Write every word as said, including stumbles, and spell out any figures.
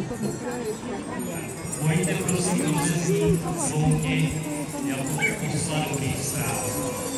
Pojďte prosím do cesty volně jako posla dobrých zpráv.